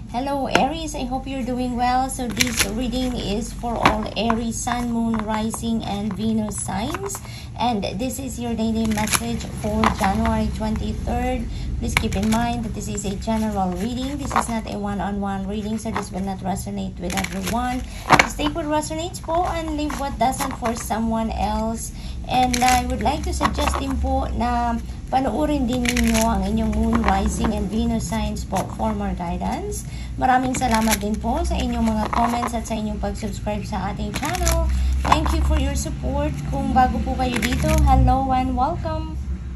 Hello Aries, I hope you're doing well. So this reading is for all Aries, Sun, Moon, Rising, and Venus signs. And this is your daily message for January 23rd. Please keep in mind that this is a general reading. This is not a one-on-one reading, so this will not resonate with everyone. Just take what resonates po and leave what doesn't for someone else. And I would like to suggest din po na panoorin din ninyo ang inyong Moon, Rising, and Venus signs po for more guidance. Maraming salamat din po sa inyong mga comments at sa inyong pag-subscribe sa ating channel. Thank you for your support. Kung bago po kayo dito, hello and welcome.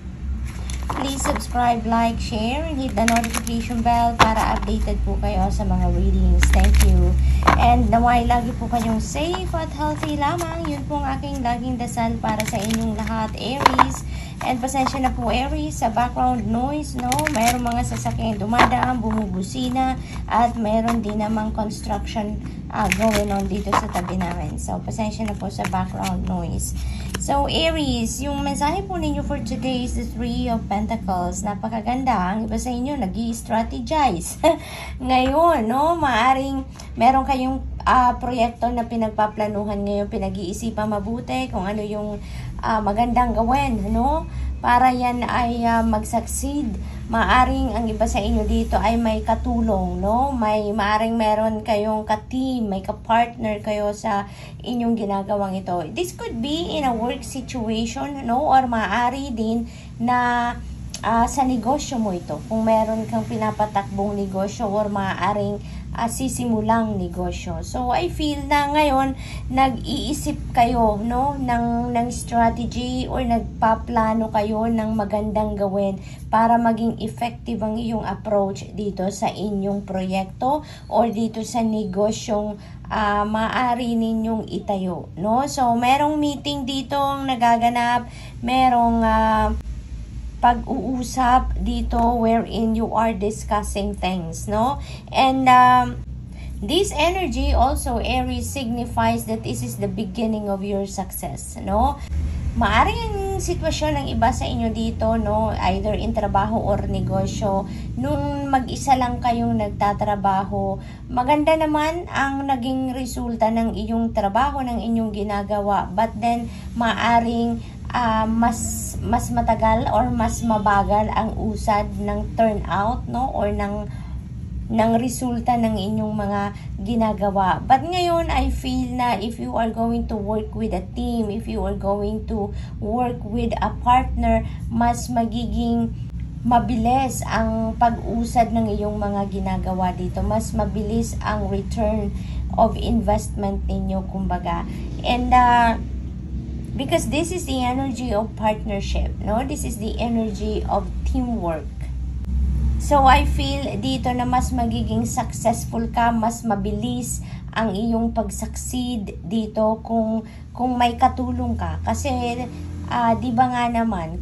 Please subscribe, like, share, and hit the notification bell para updated po kayo sa mga readings. Thank you. And naway lagi po kayong safe at healthy lamang. Yun po ang aking laging dasal para sa inyong lahat, Aries. And pasensya na po Aries sa background noise, no? Mayroong mga sasakyan dumadaan, bumubusina, at mayroon din namang construction going on dito sa tabi namin. So, pasensya na po sa background noise. So, Aries, yung mensahe po ninyo for today is the Three of Pentacles. Napakaganda. Ang iba sa inyo, nag-i-strategize. Ngayon, no? Maaring meron kayong proyekto na pinagpaplanuhan ngayon, pinag-iisipan mabuti kung ano yung magandang gawin, no? Para yan ay mag-succeed. Maaring ang iba sa inyo dito ay may katulong, no? Maaring meron kayong ka-team, may ka-partner kayo sa inyong ginagawang ito. This could be in a work situation, no? Or maaari din na sa negosyo mo ito. Kung meron kang pinapatakbong negosyo or maaaring sisimulang negosyo. So, I feel na ngayon, nag-iisip kayo, no, ng strategy or nagpaplano kayo ng magandang gawin para maging effective ang iyong approach dito sa inyong proyekto or dito sa negosyong maaari ninyong itayo, no? So, merong meeting dito ang nagaganap, merong pag-uusap dito wherein you are discussing things, no? And this energy also, Aries, signifies that this is the beginning of your success, no? Maaring ang sitwasyon ng iba sa inyo dito, no, either in trabaho or negosyo, nung mag-isa lang kayong nagtatrabaho, maganda naman ang naging resulta ng iyong trabaho, ng inyong ginagawa, but then maaring mas matagal or mas mabagal ang usad ng turnout, no, or ng resulta ng inyong mga ginagawa. But ngayon, I feel na if you are going to work with a team, if you are going to work with a partner, mas magiging mabilis ang pag-usad ng iyong mga ginagawa dito. Mas mabilis ang return of investment ninyo, kumbaga. And because this is the energy of partnership, no? This is the energy of teamwork. So, I feel dito na mas magiging successful ka, mas mabilis ang iyong pag-succeed dito kung may katulong ka. Kasi, di ba nga naman,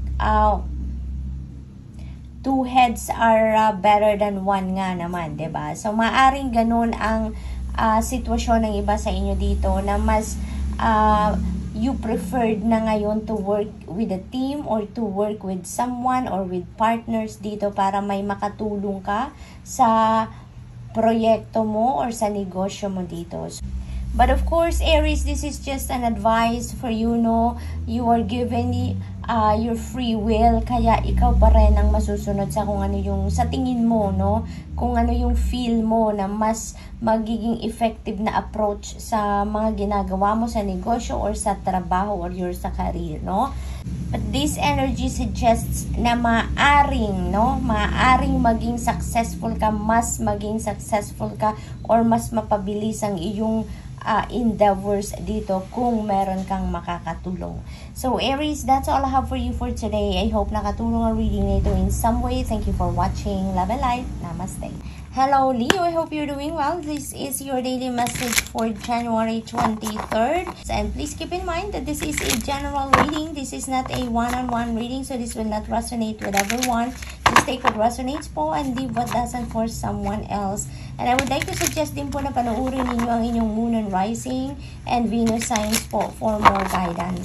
two heads are better than one nga naman, di ba? So, maaring ganun ang sitwasyon ng iba sa inyo dito na mas you preferred na ngayon to work with a team or to work with someone or with partners dito para may makatulong ka sa proyekto mo or sa negosyo mo dito. But of course, Aries, this is just an advice for you, no? You are given your free will, kaya ikaw pa rin ang masusunod sa kung ano yung sa tingin mo, no? Kung ano yung feel mo na mas magiging effective na approach sa mga ginagawa mo sa negosyo or sa trabaho or your sa career, no? But this energy suggests na maaring, no? Maaring maging successful ka, mas maging successful ka or mas mapabilis ang iyong endeavors dito kung meron kang makakatulong. So, Aries, that's all I have for you for today. I hope nakatulong ang reading nito in some way. Thank you for watching. Love and light. Namaste. Hello, Leo. I hope you're doing well. This is your daily message for January 23rd. And please keep in mind that this is a general reading. This is not a one-on-one reading, so this will not resonate with everyone. Just take what resonates po and leave what doesn't for someone else. And I would like to suggest din po na panoorin ninyo ang inyong Moon and Rising and Venus signs po for more guidance.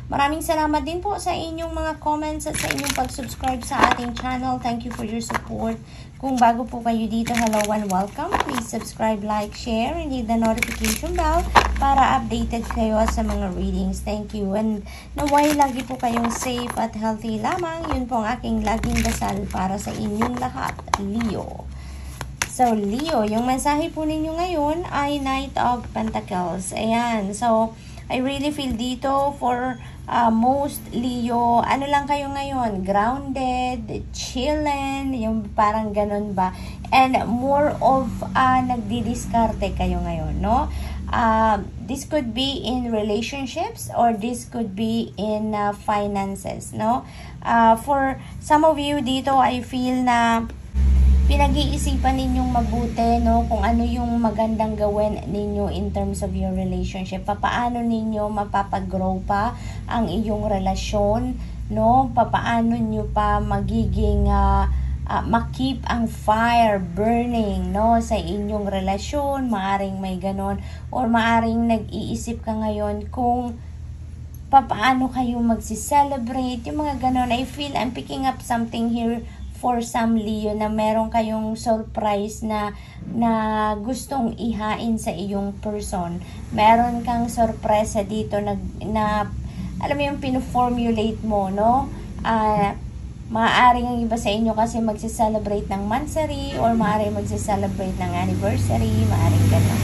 Maraming salamat din po sa inyong mga comments at sa inyong pag-subscribe sa ating channel. Thank you for your support. Kung bago po kayo dito, hello and welcome. Please subscribe, like, share, and hit the notification bell para updated kayo sa mga readings. Thank you. And naway lagi po kayong safe at healthy lamang. Yun po ang aking laging dasal para sa inyong lahat, Leo. So, Leo, yung mensahe po ninyo ngayon ay Knight of Pentacles. Ayan. So, I really feel dito for most Leo, ano lang kayo ngayon? Grounded, chillen, yung parang ganun ba? And more of nagdidiskarte kayo ngayon, no? This could be in relationships or this could be in finances, no? For some of you dito, I feel na pinag-iisipan ninyong mabuti, no, kung ano yung magandang gawin ninyo in terms of your relationship. Papaano ninyo mapapag-grow pa ang iyong relasyon, no? Papaano nyo pa magiging makip ang fire burning, no, sa inyong relasyon. Maaring may ganon, or maaring nag-iisip ka ngayon kung papaano kayo magsi-celebrate, yung mga ganon. I feel I'm picking up something here for some Leo na meron kayong surprise na gustong ihain sa iyong person. Meron kang sorpresa dito na alam mo yung pino-formulate mo, no? Maaaring ang iba sa inyo kasi magsi-celebrate ng monthsary or maaaring magsi-celebrate ng anniversary, maaaring gano'n.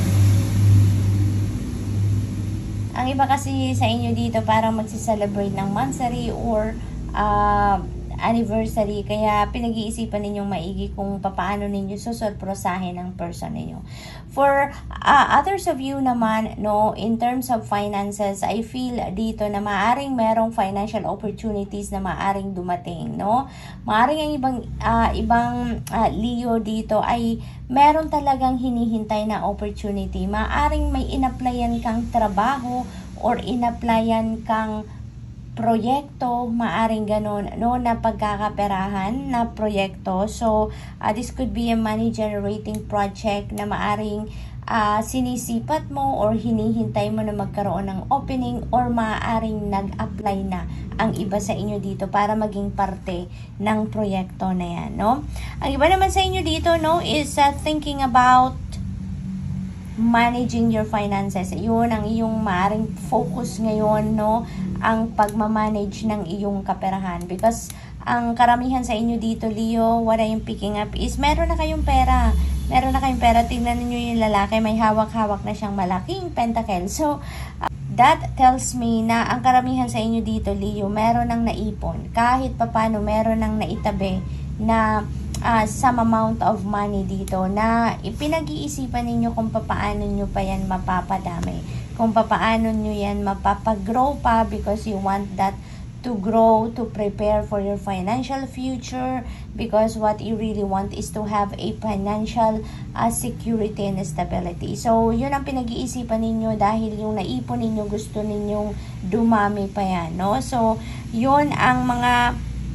Ang iba kasi sa inyo dito parang magsi-celebrate ng monthsary or anniversary, kaya pinag-iisipan ninyong maigi kung paano ninyo susurprosahin ang person ninyo. For others of you naman, no, in terms of finances, I feel dito na maaring merong financial opportunities na maaring dumating, no? Maaring ang ibang Leo dito ay meron talagang hinihintay na opportunity. Maaring may in-applyan kang trabaho or in-applyan kang proyekto, maaring ganun, no, na pagkakaperahan na proyekto. So, this could be a money generating project na maaring sinisipat mo or hinihintay mo na magkaroon ng opening, or maaring nag-apply na ang iba sa inyo dito para maging parte ng proyekto na yan, no? Ang iba naman sa inyo dito, no, is thinking about managing your finances. Yun ang iyong maaring focus ngayon, no, ang pagmamanage ng iyong kaperahan. Because ang karamihan sa inyo dito, Leo, what I am picking up is meron na kayong pera. Meron na kayong pera. Tingnan niyo yung lalaki, may hawak-hawak na siyang malaking pentacle. So, that tells me na ang karamihan sa inyo dito, Leo, meron nang naipon. Kahit papano, meron nang naitabi na some amount of money dito na ipinag-iisipan ninyo kung paano nyo pa yan mapapadami, kung paano nyo yan mapapag-grow pa, because you want that to grow, to prepare for your financial future, because what you really want is to have a financial security and stability. So, yun ang pinag-iisipan ninyo dahil yung naipon ninyo, gusto ninyong dumami pa yan, no? So, yun ang mga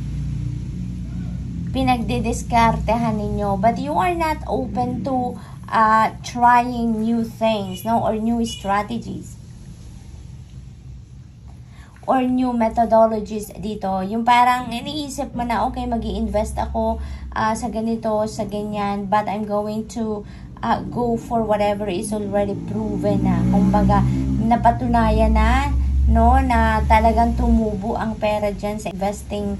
pinagdidiskartehan ninyo, but you are not open to trying new things, no, or new strategies or new methodologies dito. Yung parang iniisip mo na, okay, mag-i-invest ako sa ganito, sa ganyan, but I'm going to go for whatever is already proven na. Kumbaga, napatunayan na, no, na talagang tumubo ang pera dyan sa investing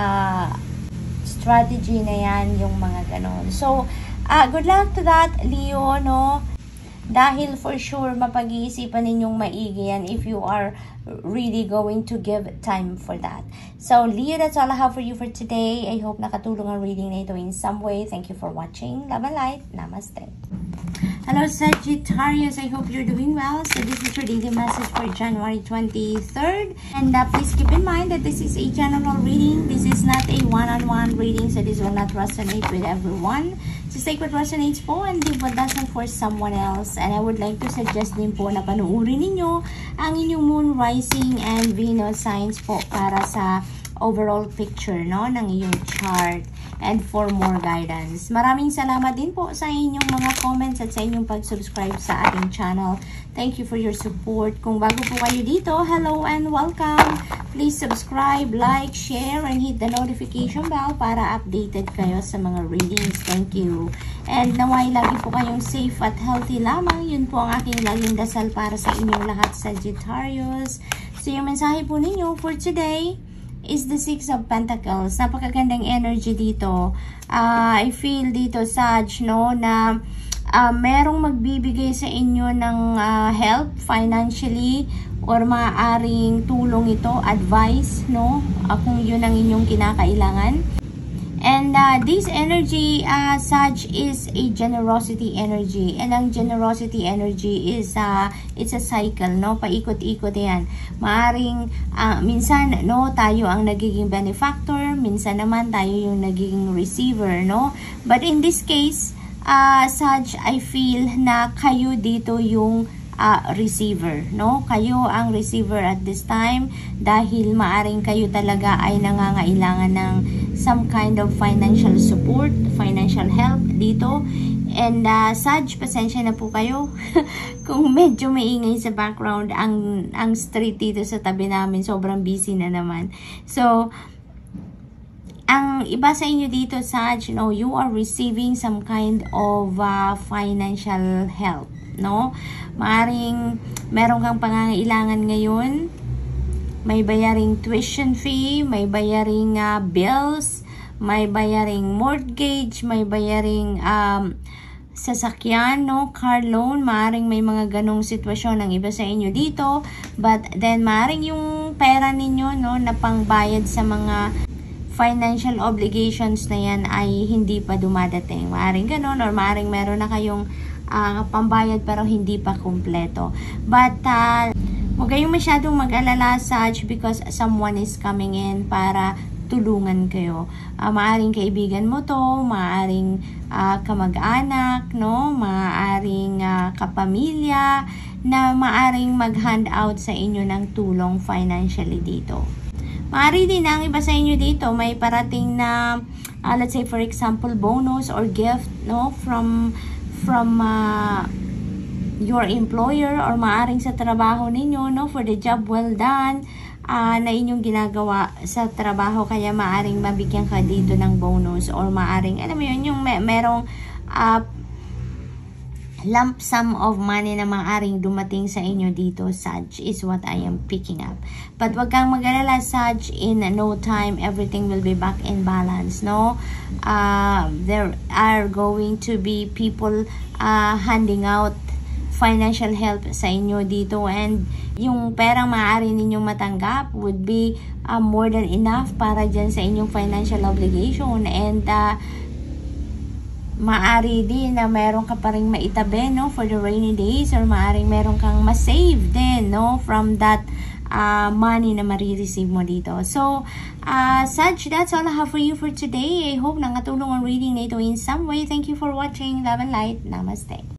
strategy na yan, yung mga ganon. So, good luck to that, Leo, no? Dahil for sure, mapag-iisipan ninyong maigi yan if you are really going to give time for that. So, Leo, that's all I have for you for today. I hope nakatulong ang reading na ito in some way. Thank you for watching. Love and light. Namaste. Hello, Sagittarius. I hope you're doing well. So, this is your daily message for January 23rd. And please keep in mind that this is a general reading. This is not a one-on-one reading. So, this will not resonate with everyone. Just take what resonates po and leave what doesn't for someone else. And I would like to suggest din po na panuorin ninyo ang inyong moon, rising, and Venus signs po para sa overall picture, no, ng iyong chart. and for more guidance. Maraming salamat din po sa inyong mga comments at sa inyong pag-subscribe sa ating channel. Thank you for your support. Kung bago po kayo dito, hello and welcome. Please subscribe, like, share, and hit the notification bell para updated kayo sa mga readings. Thank you. And naway lagi po kayong safe at healthy lamang. Yun po ang aking laging dasal para sa inyong lahat, Sagittarius. So yung mensahe po ninyo for today is the Six of Pentacles. Napakagandang energy dito. I feel dito, Sag, no, na merong magbibigay sa inyo ng help financially or maaaring tulong ito, advice, no, kung yun ang inyong kinakailangan. And this energy, Sag, is a generosity energy. And ang generosity energy is, it's a cycle, no? Paikot-ikot yan. Maaring, minsan, no, tayo ang nagiging benefactor. Minsan naman, tayo yung nagiging receiver, no? But in this case, Sag, I feel na kayo dito yung receiver, no? Kayo ang receiver at this time dahil maaring kayo talaga ay nangangailangan ng some kind of financial support, financial help dito. And Sag, pasensya na po kayo kung medyo maingay sa background. Ang street dito sa tabi namin, sobrang busy na naman. So, ang iba sa inyo dito, Sag, no, you are receiving some kind of financial help, no? Maaring meron kang pangangailangan ngayon, may bayaring tuition fee, may bayaring bills, may bayaring mortgage, may bayaring sasakyan, no, car loan. Maaring may mga ganong sitwasyon ng iba sa inyo dito, but then maaring yung pera ninyo, no, na pangbayad sa mga financial obligations na yan ay hindi pa dumadating. Maaring ganon, or maaring meron na kayong pambayad pero hindi pa kumpleto. But huwag kayong masyadong mag-alala, Sag, because someone is coming in para tulungan kayo. Maaring kaibigan mo to, maaring kamag-anak, no? Maaring kapamilya na maaring mag-hand out sa inyo ng tulong financially dito. Maaari din ang iba sa inyo dito, may parating na, let's say for example, bonus or gift, no? From your employer or maaring sa trabaho ninyo, no, for the job well done na inyong ginagawa sa trabaho, kaya maaring mabigyan ka dito ng bonus or maaring, alam mo yun, yung merong lump sum of money na maaring dumating sa inyo dito, Sag, is what I am picking up. But wag kang mag-alala, Sag, in no time everything will be back in balance, no? There are going to be people handing out financial help sa inyo dito, and yung perang maaari ninyong matanggap would be more than enough para dyan sa inyong financial obligation. And maari din na meron ka pa rin maitabi, no, for the rainy days, or maaring meron kang masave din, no, from that money na marireceive mo dito. So, Sag, that's all I have for you for today. I hope nakatulong ang reading na ito in some way. Thank you for watching. Love and light. Namaste.